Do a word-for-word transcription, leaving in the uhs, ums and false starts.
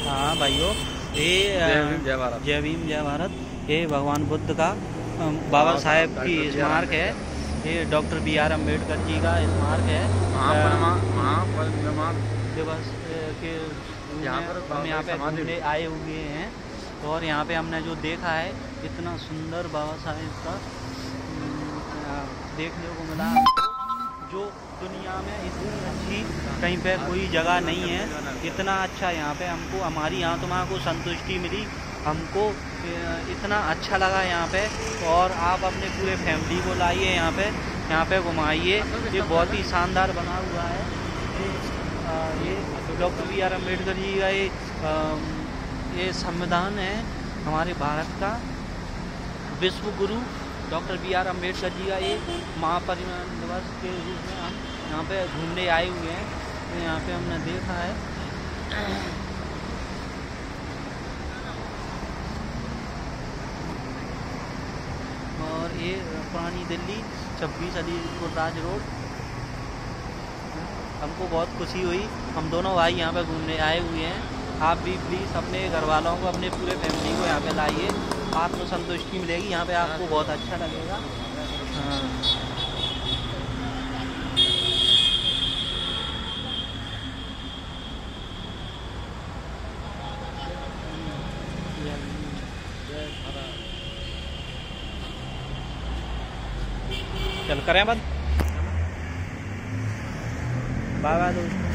हाँ भाइयों, ये जय भारत। जय भीम जय भारत। ये भगवान बुद्ध का बाबा साहेब की स्मारक है। ये doctor B R Ambedkar ji का स्मारक है। महापरिनिर्वाण दिवस के यहाँ पर हम यहाँ पे घूमने आए हुए हैं और यहाँ पे हमने जो देखा है इतना सुंदर बाबा साहेब का देखने को मिला हमको, जो दुनिया में इतनी अच्छी कहीं पे कोई जगह नहीं है। इतना अच्छा यहाँ पे हमको हमारी आत्मा को संतुष्टि मिली, हमको इतना अच्छा लगा यहाँ पे। और आप अपने पूरे फैमिली को लाइए यहाँ पे यहाँ पे घुमाइए। ये बहुत ही शानदार बना हुआ है। ये आ, ये doctor B R Ambedkar ji का ये आ, ये संविधान है हमारे भारत का। विश्व गुरु doctor B R Ambedkar ji का ये महापरिनिर्वाण दिवस के रूप में हम यहाँ पे घूमने आए हुए हैं। तो यहाँ पे हमने देखा है और ये पुरानी दिल्ली छब्बीस अलीपुर राज रोड। हमको बहुत खुशी हुई, हम दोनों भाई यहाँ पे घूमने आए हुए हैं। आप भी प्लीज़ अपने घर वालों को, अपने पूरे फैमिली को यहाँ पे लाइए, आपको संतुष्टि मिलेगी यहाँ पे, आपको बहुत अच्छा लगेगा। हाँ। चल करें बंद। बाय बाय दोस्तों।